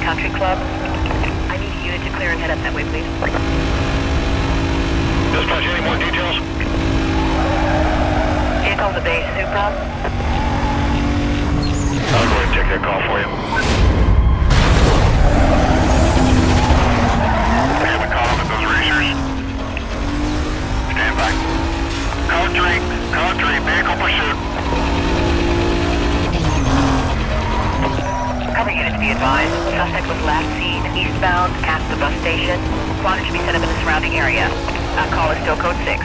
Country Club. I need a unit to clear and head up that way, please. Dispatch, any more details? Vehicle's a base Supra. I'll go ahead and take that call for you. We have a call with those racers. Stand by. Code 3, vehicle pursuit. Cover units be advised. Suspect was last seen eastbound past the bus station. Squad should be set up in the surrounding area. Call is still code 6.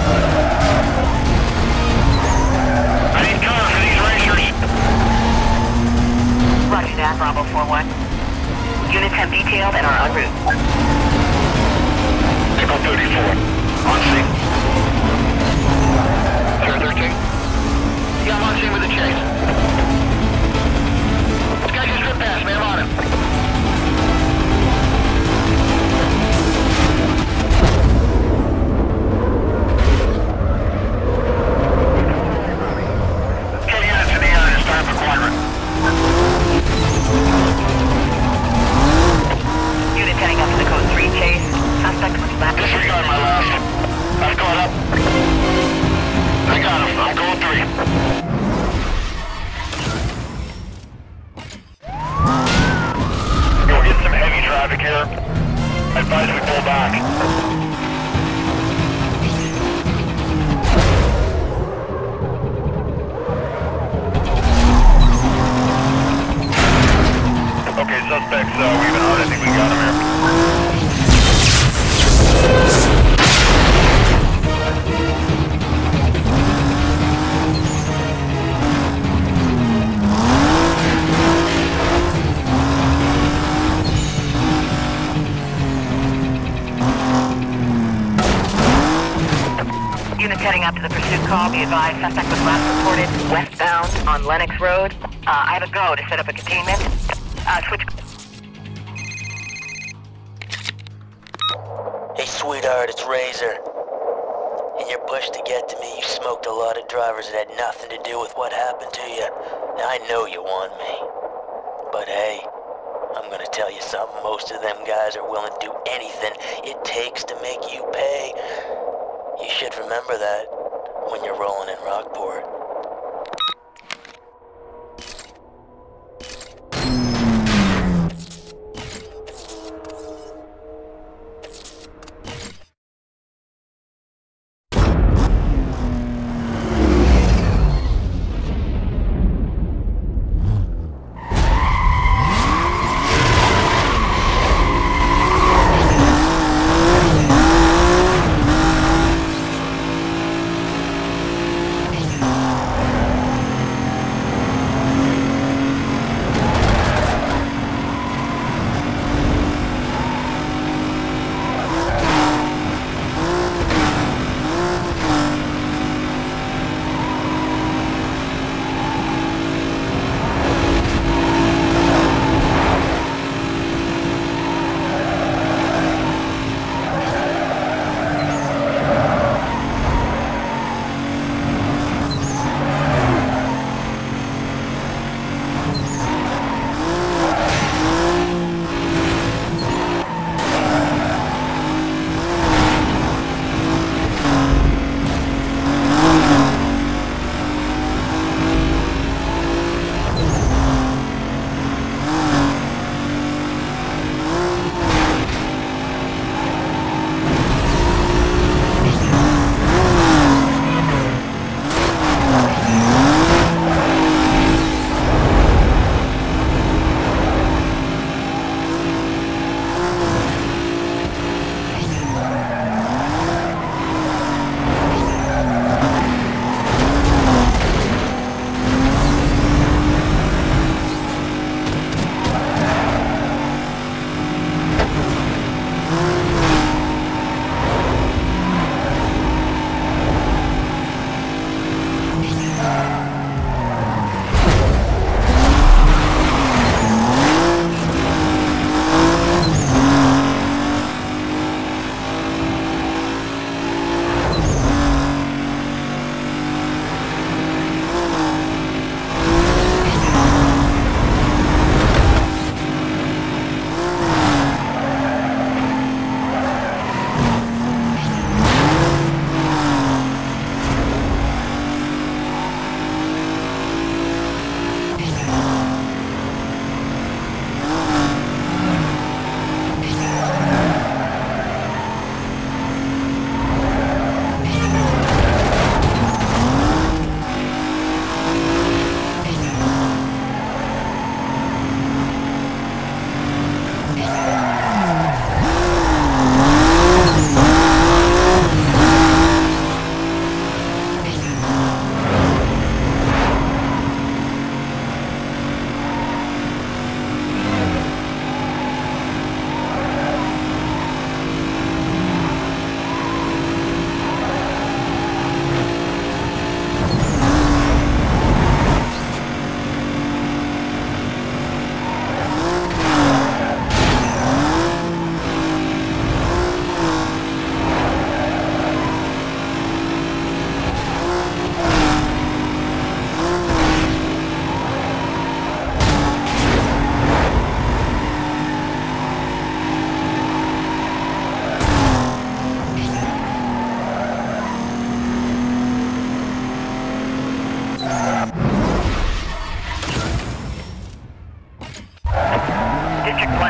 I need cover for these racers. Roger that, Bravo 4-1. Units have detailed and are en route. Vehicle 34. On scene. 013? Yeah, I'm on scene with the chase. This guy just ripped past me, I'm on him. Get units in the area to start for quadrant. Unit heading up to the code 3 chase. Suspect was last. Disregard my last. I've caught up. I got him. I'm code 3. We're getting some heavy traffic here. I advise we pull back. Okay, suspects, we've been hard. I think we got him here. Units heading up to the pursuit call. Be advised, suspect was last reported westbound on Lennox Road. I have a go to set up a containment. Switch. Hey, sweetheart, it's Razor. In your push to get to me, you smoked a lot of drivers that had nothing to do with what happened to you. Now, I know you want me. But hey, I'm gonna tell you something. Most of them guys are willing to do anything it takes to make you pay. You should remember that when you're rolling in Rockport.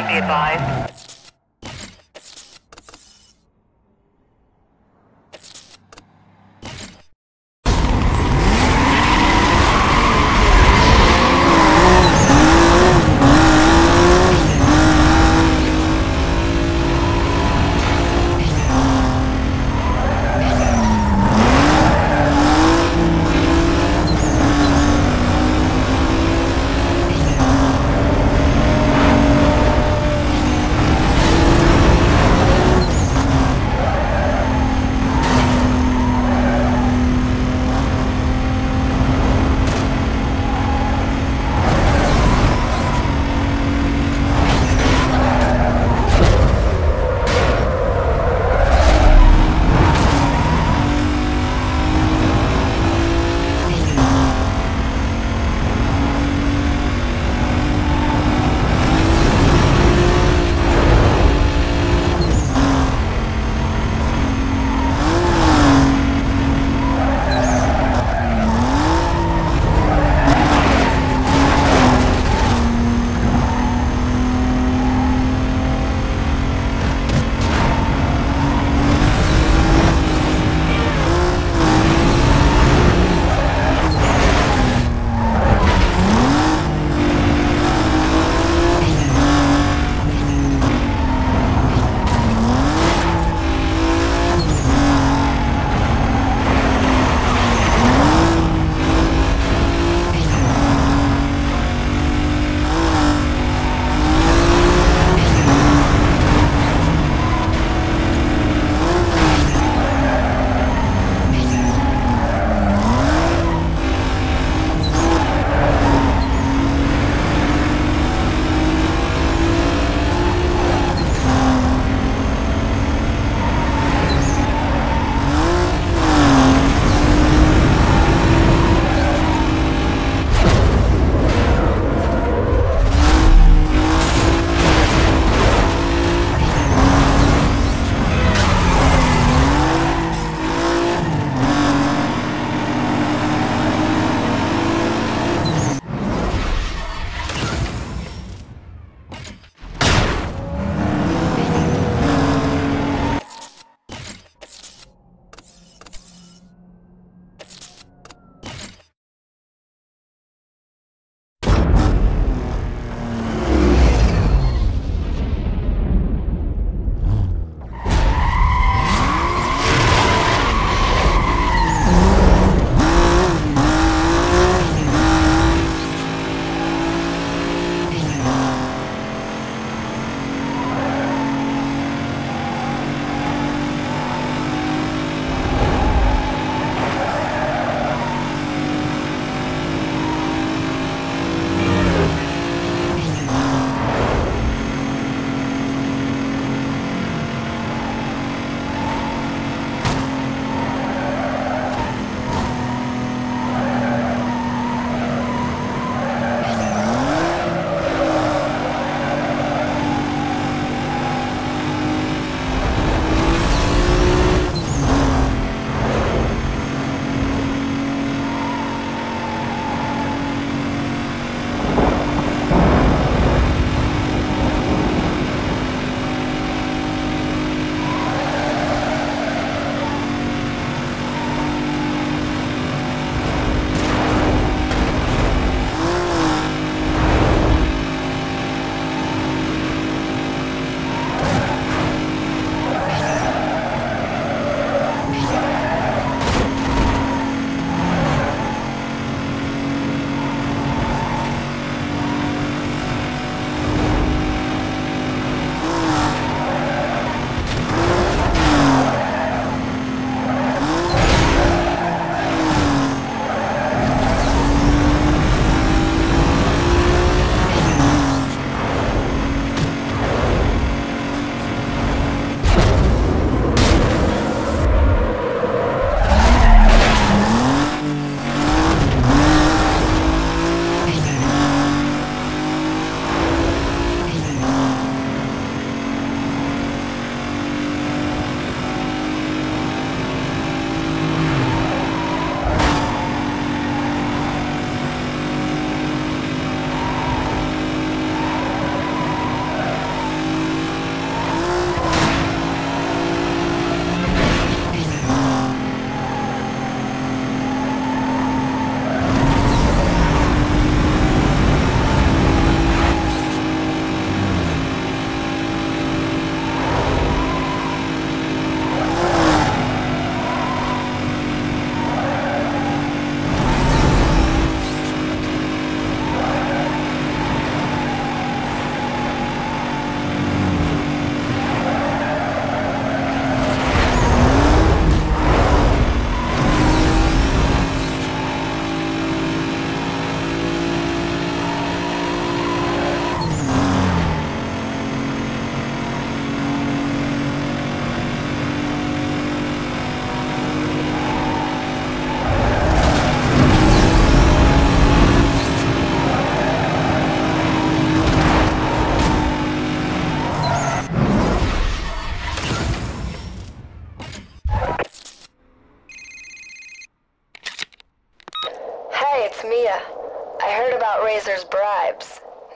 be advised.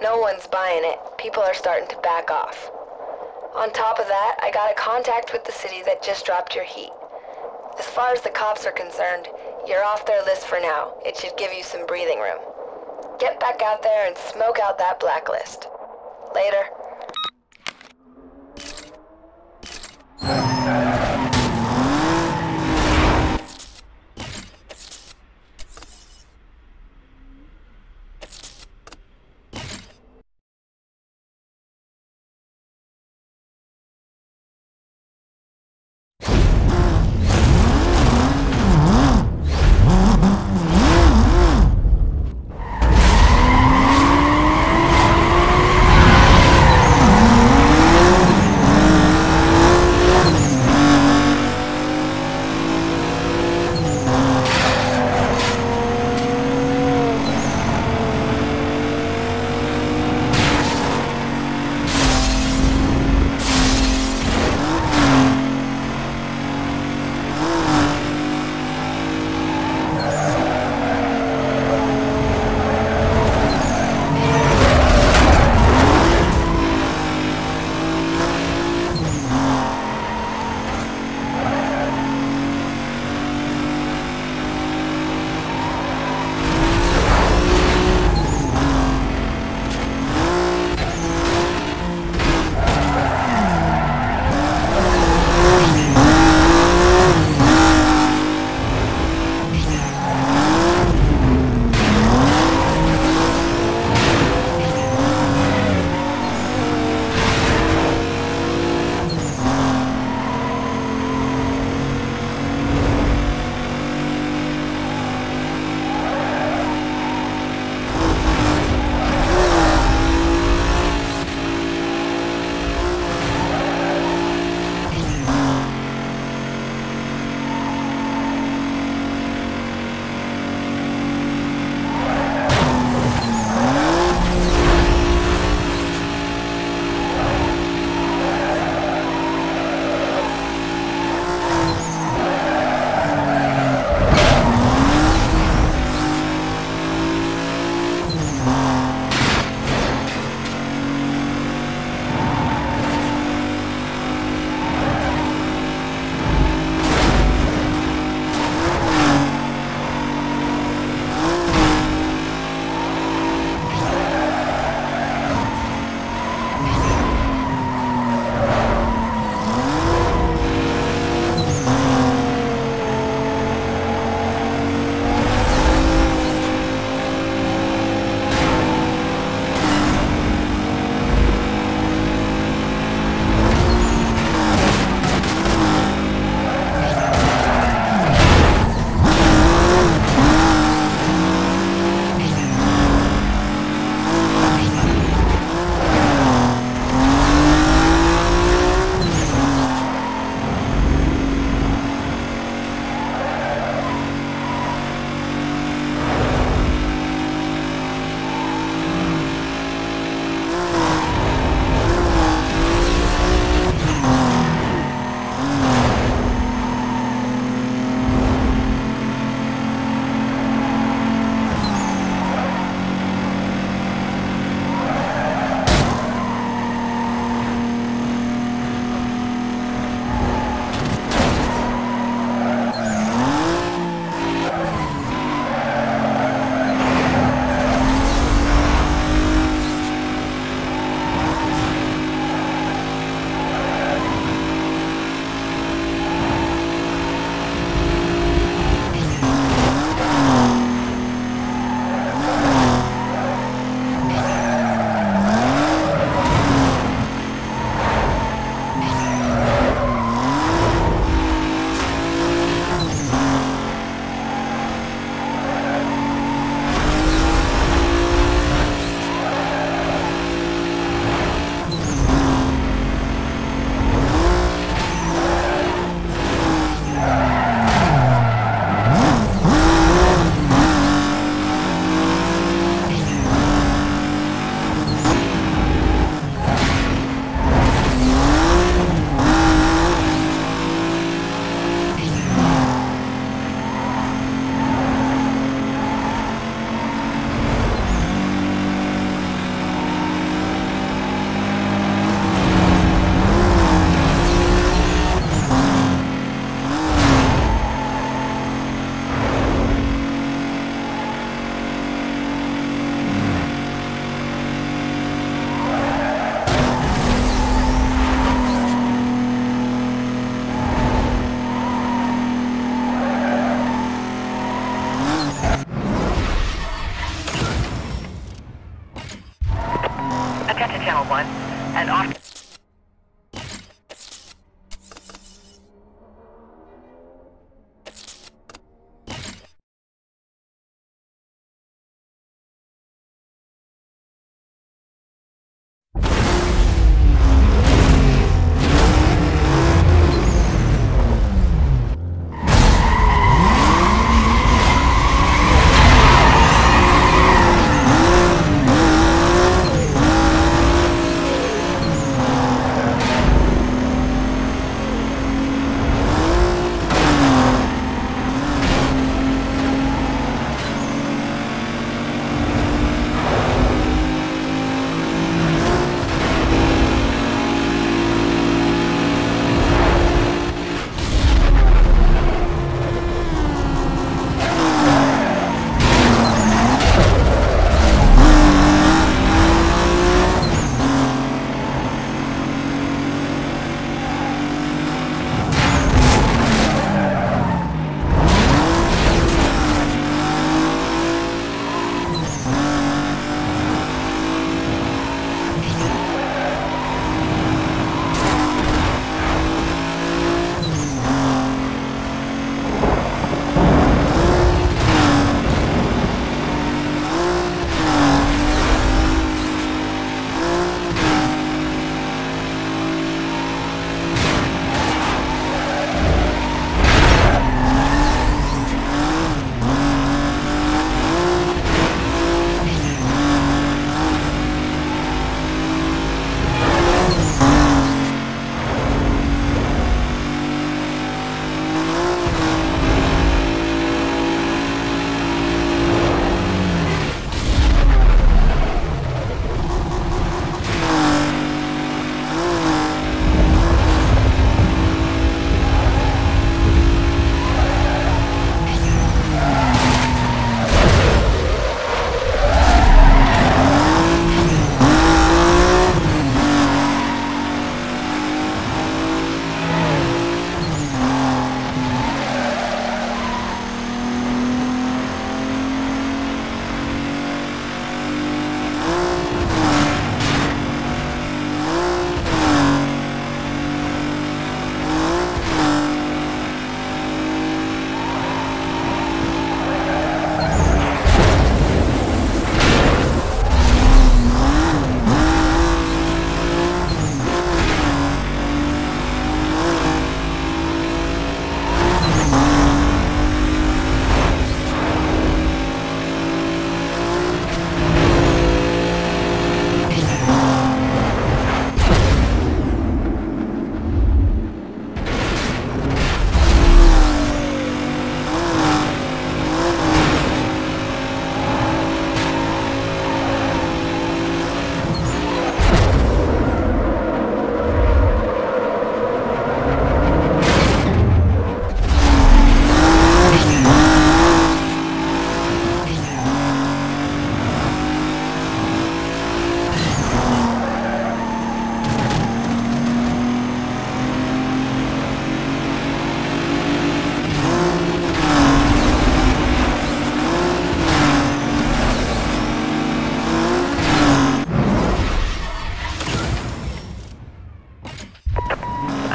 No one's buying it. People are starting to back off. On top of that, I got a contact with the city that just dropped your heat. As far as the cops are concerned, you're off their list for now. It should give you some breathing room. Get back out there and smoke out that blacklist. Later.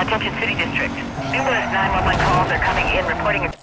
Attention City District. Numerous 911 calls are coming in reporting a...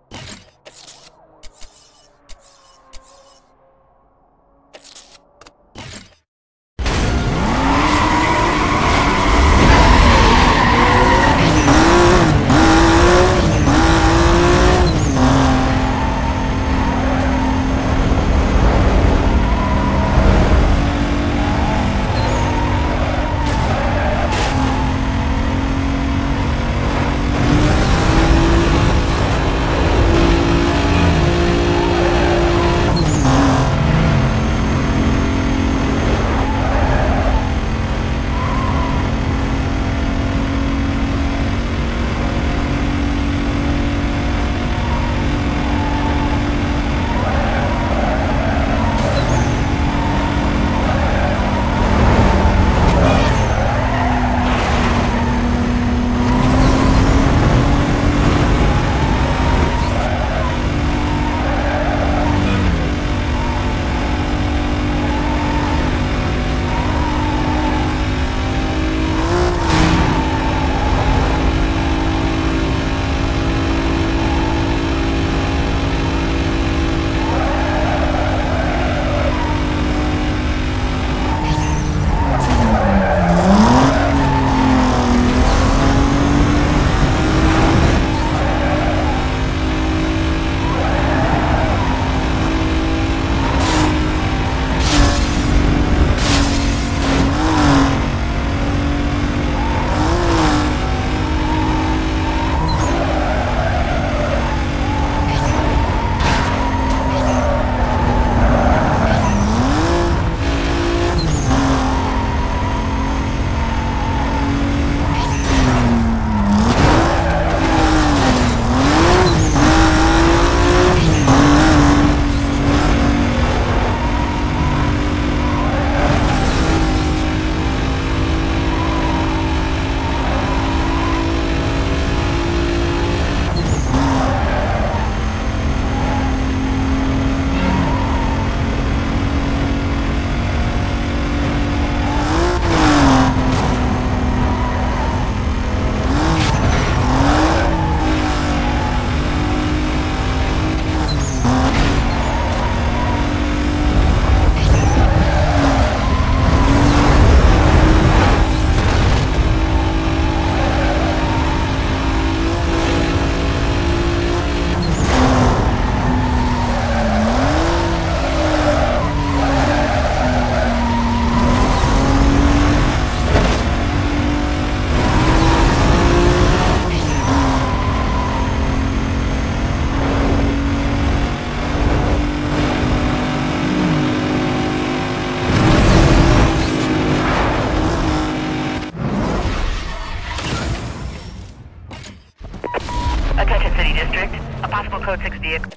Attention City District. A possible Code 6 vehicle.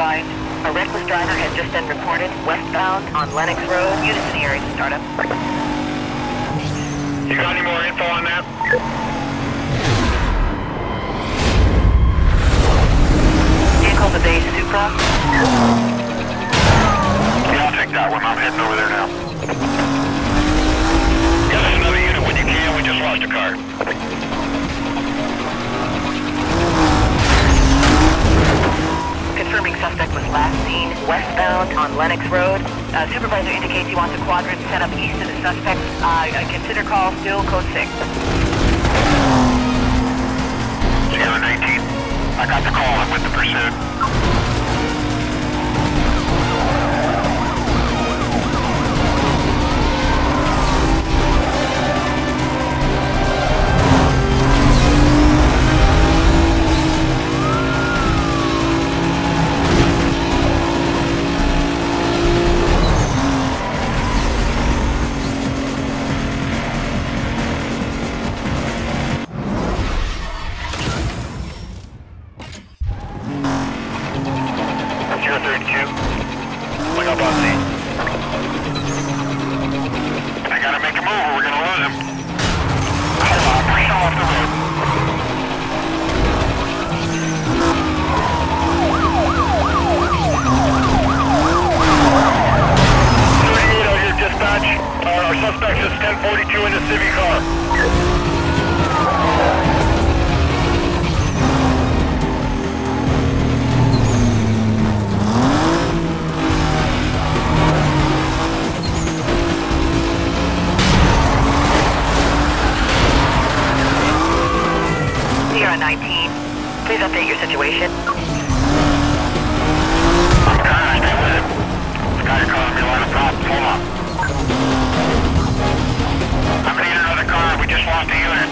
advised. A reckless driver has just been reported westbound on Lennox Road. Units in the area to start up. You got any more info on that? Vehicle the beige Supra. Yeah, I'll take that one. I'm heading over there now. Get us another unit when you can. We just lost a car. Confirming suspect was last seen westbound on Lennox Road. Supervisor indicates he wants a quadrant set up east of the suspect. Consider call still code 6. Sierra 19. I got the call. I'm with the pursuit. I gotta make a move or we're gonna lose him. Hold on, push him off the road. Out here, dispatch. Our suspect is 1042 in the Civic car. Sierra 19, please update your situation. I'm trying to stay with him. This guy's causing me a lot of problems. Hold on. I'm gonna need another car. We just lost a unit.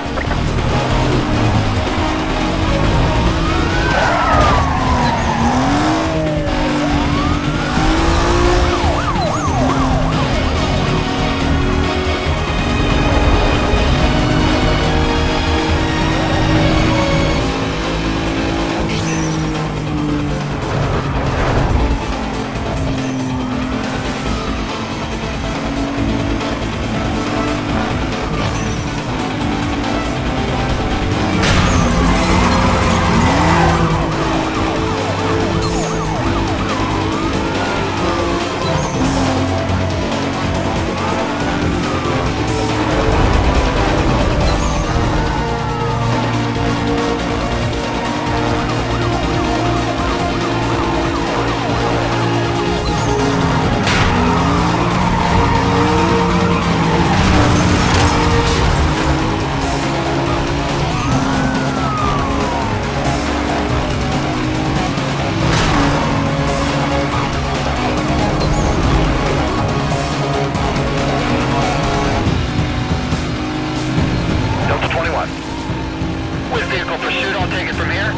With vehicle pursuit, I'll take it from here.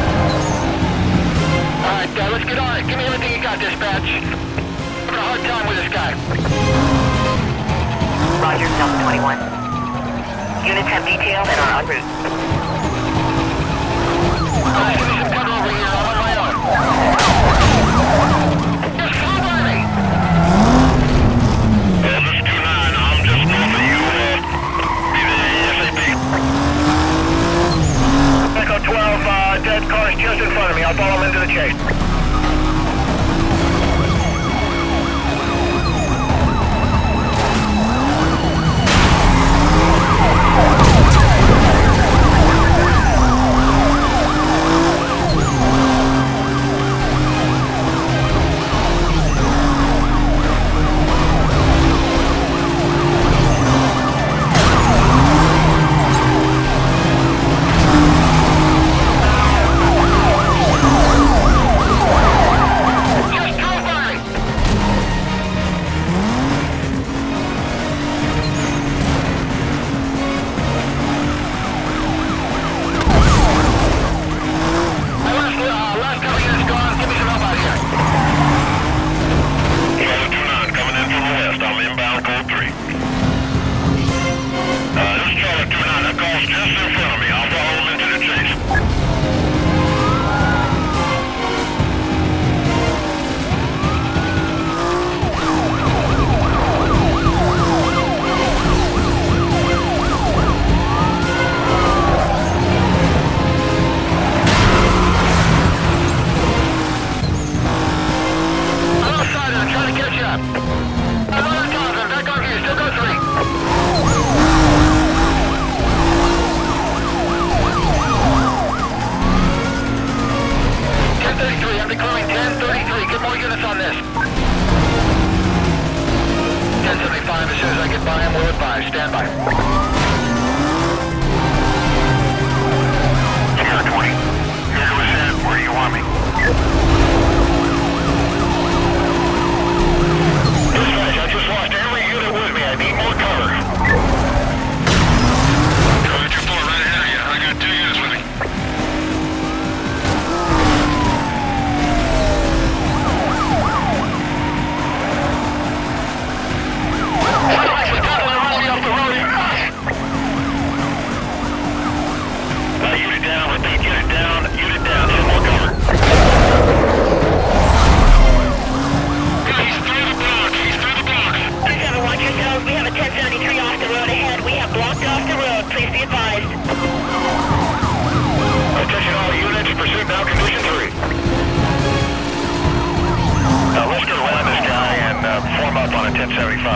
Alright, let's get on it. Give me everything you got, dispatch. I'm having a hard time with this guy. Roger, Delta 21. Units have detailed and are en route. Give me some cover over here. I'm on my own. Just follow me. This is 2-9. I'm just north of you. Be there ASAP. Echo 12, dead car's just in front of me. I'll follow him into the chase.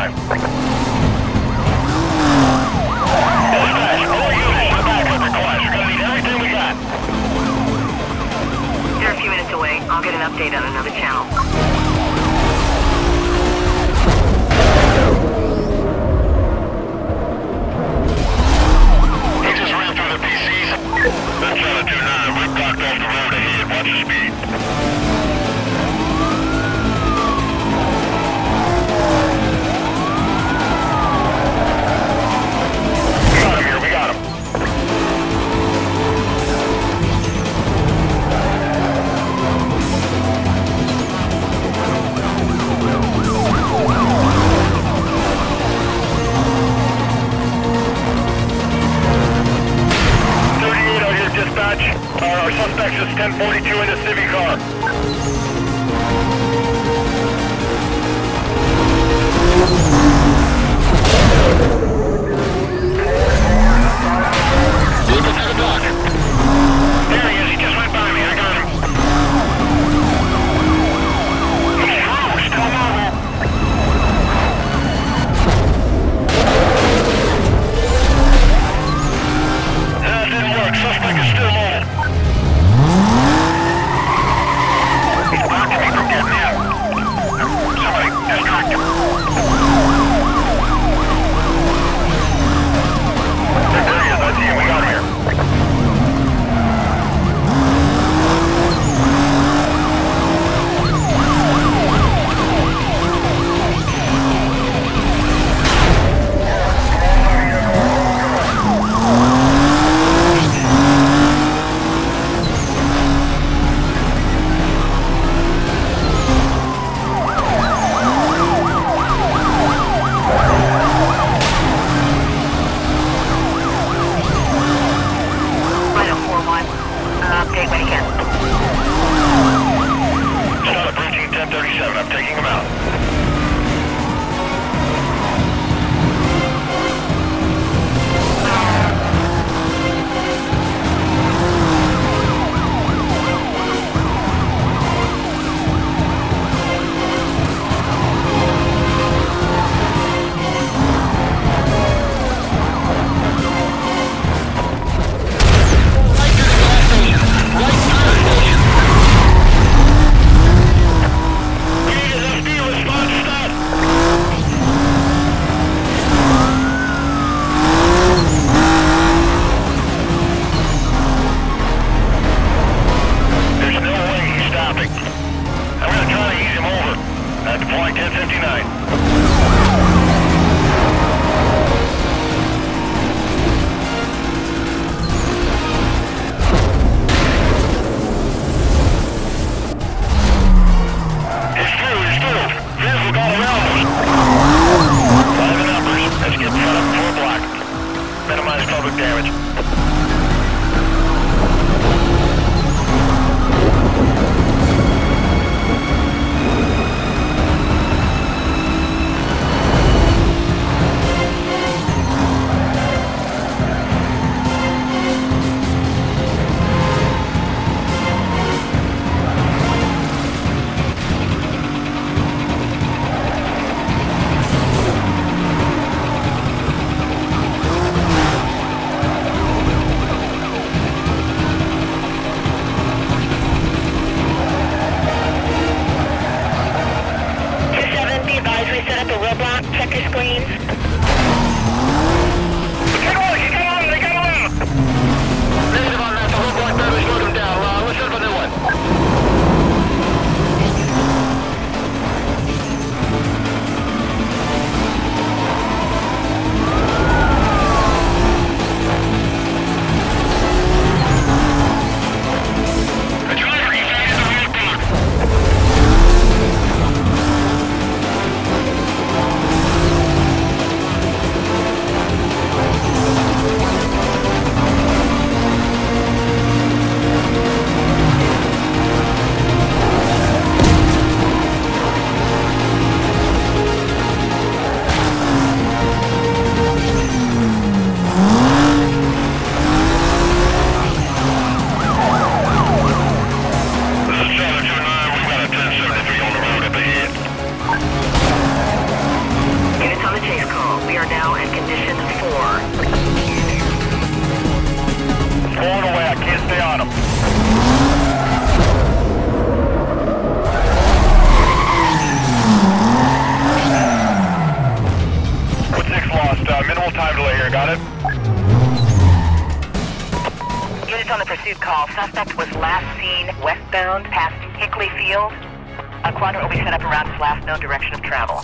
time. Dispatch, all units, you're back up request. We're gonna need everything we got. You're a few minutes away. I'll get an update on another channel. He just ran through the PCs. That's out of 2-9. We're blocked off the road ahead. Watch the speed. We got him here. We got him. Dispatch, our suspect is 1042 in the Civic car. Looking for the block. There he is, he just went by me, I got him. He's through, still mobile. That didn't work, suspect is still mobile. He's blocking me from getting in. Somebody, distract him. Stay on them. What's 6 lost? Minimal time delay here, got it? Units on the pursuit call. Suspect was last seen westbound past Hickley Field. A quadrant will be set up around his last known direction of travel.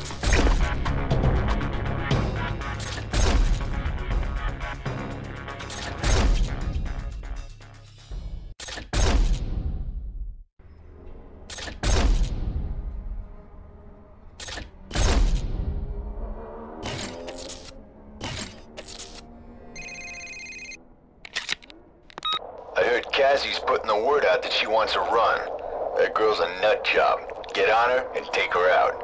I heard Cassie's putting the word out that she wants a run. That girl's a nut job. Get on her and take her out.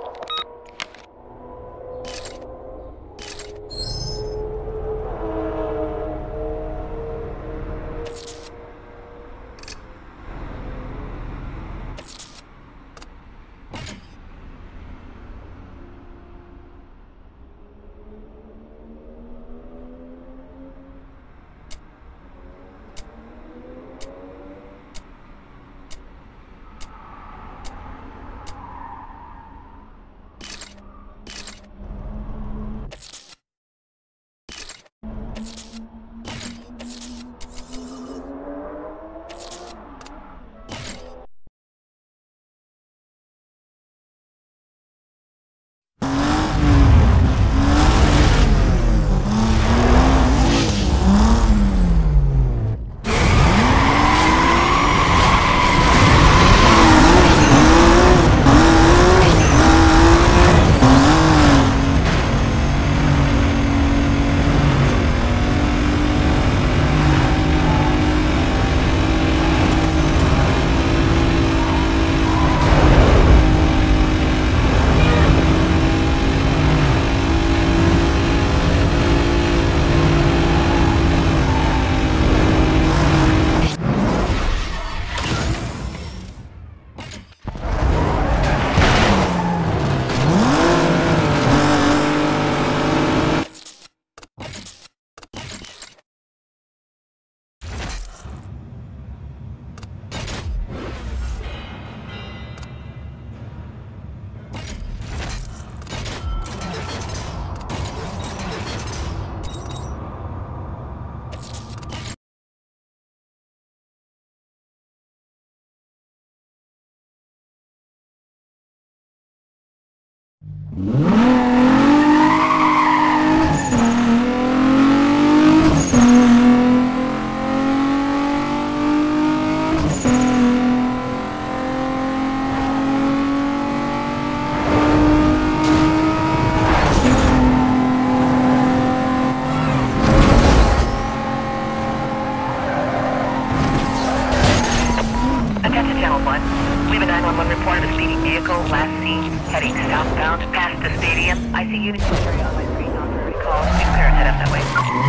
Attention Channel 1. We have a 911 report of a speeding vehicle last seen heading southbound past the stadium. I see units in the area on my screen on for recall. Please clear and head up that way.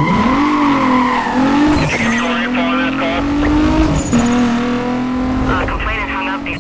Can you give me more info on this call? Complainant hung up.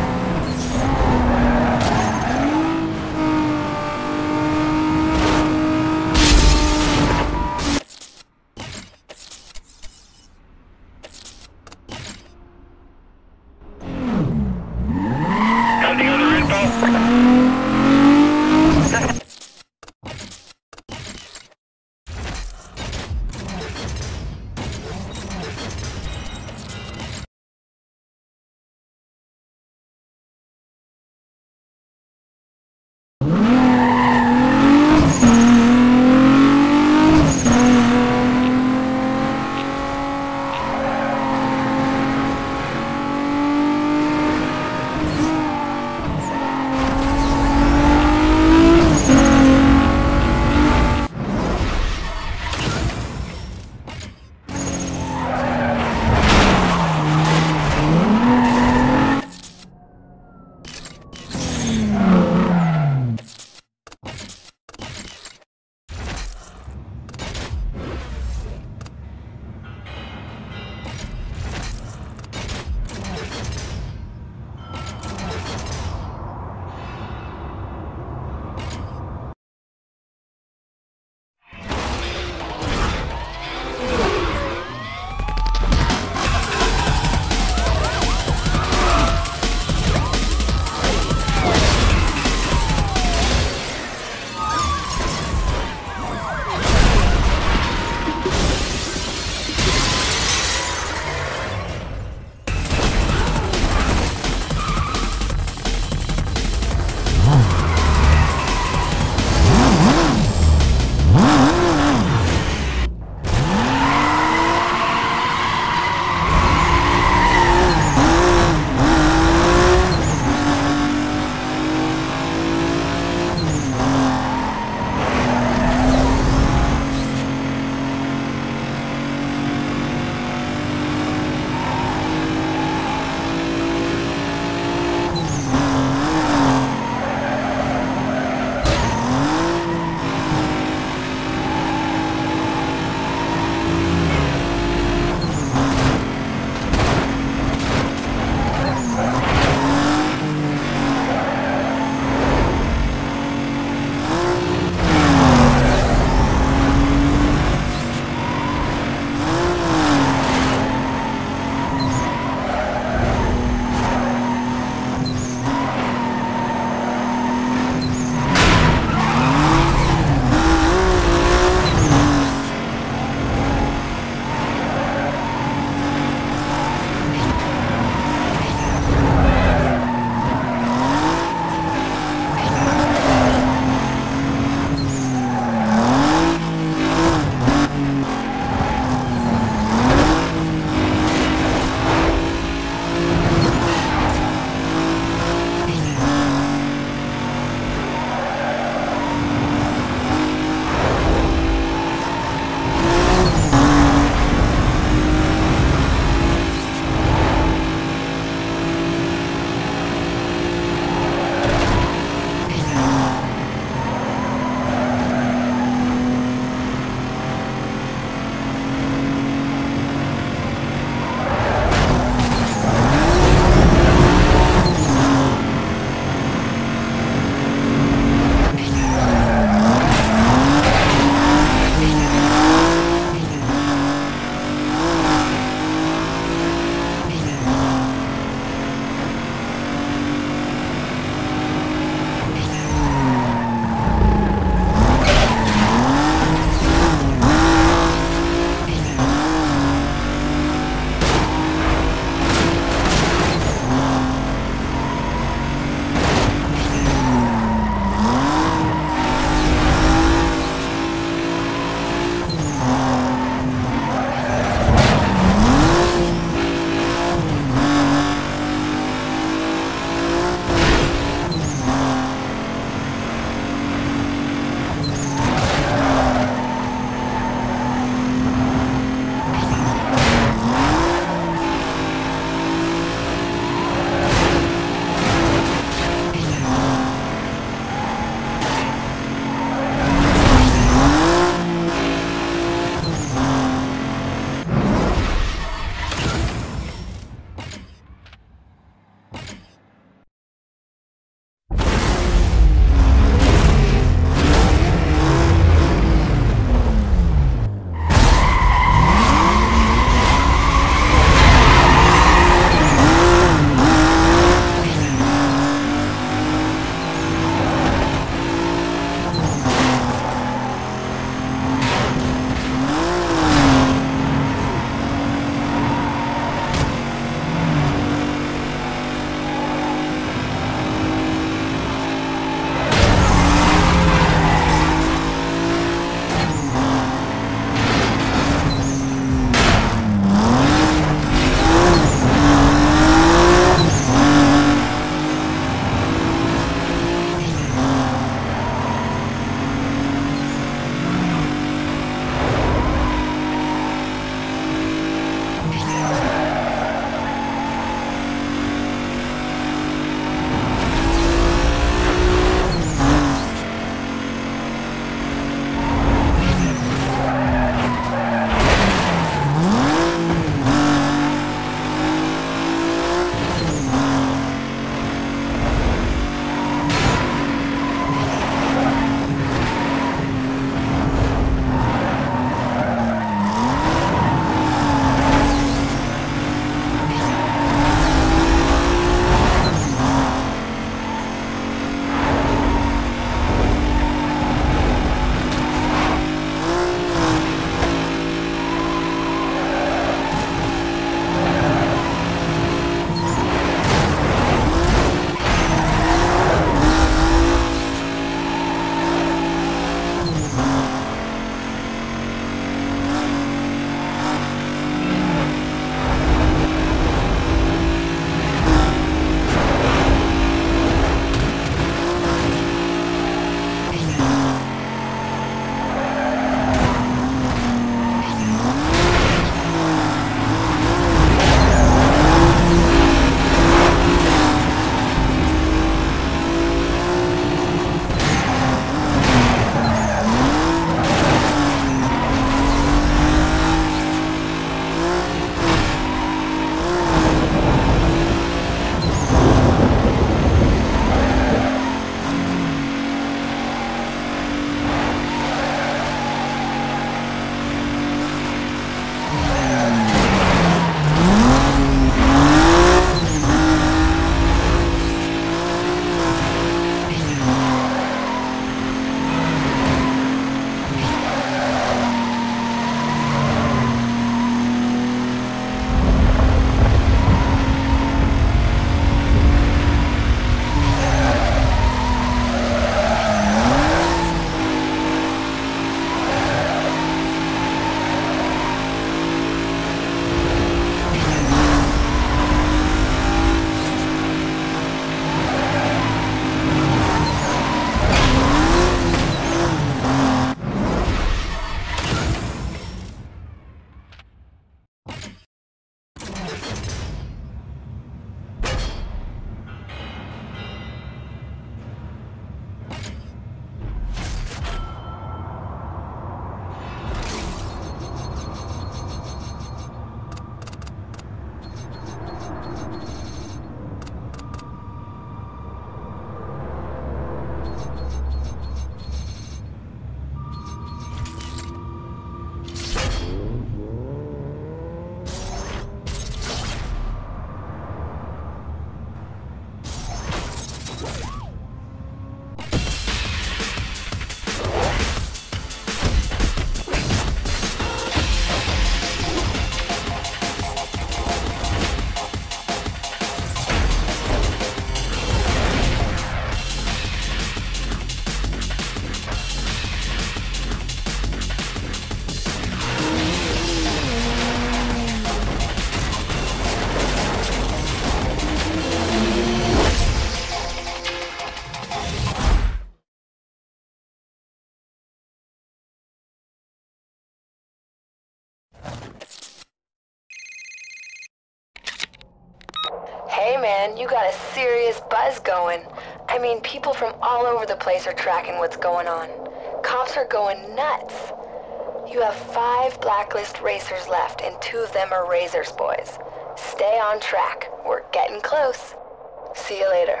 Hey man, you got a serious buzz going. I mean, people from all over the place are tracking what's going on. Cops are going nuts. You have 5 blacklist racers left, and 2 of them are Razors boys. Stay on track. We're getting close. See you later.